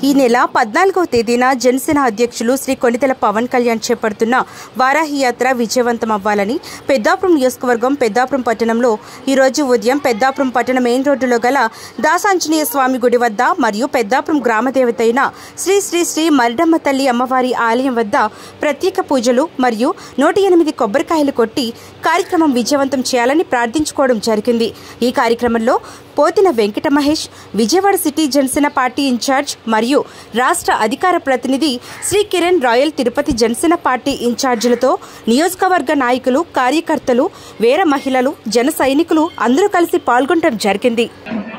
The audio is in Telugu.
ఈ నెల 14వ తేదీన జనసేన అధ్యక్షులు శ్రీ కొణిదెల పవన్ కళ్యాణ్ చేపడుతున్న వారాహి యాత్ర విజయవంతం అవ్వాలని పెద్దాపురం నియోజకవర్గం పెద్దాపురం పట్టణంలో ఈరోజు ఉదయం పెద్దాపురం పట్టణ మెయిన్ రోడ్డులో గల దాసాంజనేయ స్వామి గుడి వద్ద మరియు పెద్దాపురం గ్రామదేవత అయిన శ్రీ శ్రీ శ్రీ మరిడమ్మ తల్లి అమ్మవారి ఆలయం వద్ద ప్రత్యేక పూజలు మరియు 108 కొబ్బరికాయలు కొట్టి కార్యక్రమం విజయవంతం చేయాలని ప్రార్థించుకోవడం జరిగింది। ఈ కార్యక్రమంలో Pothina Venkata Mahesh, Vijayawada city Janasena Party incharge మరియు రాష్ట్ర అధికార ప్రతినిధి శ్రీ కిరణ్ రాయల్, తిరుపతి జనసేన పార్టీ ఇన్ఛార్జీలతో నియోజకవర్గ నాయకులు, కార్యకర్తలు, వేర మహిళలు, జన సైనికులు అందరూ కలిసి పాల్గొనడం జరిగింది।